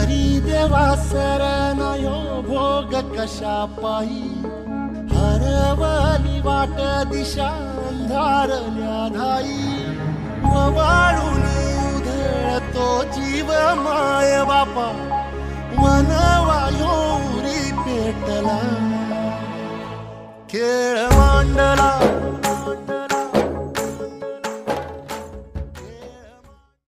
करी देवा सरनायो भोग कशा पायी हरवली वाट दिशा अंधारल्या धाई वाळून उधळतो जीव माय बापा वनवायोरी पेटला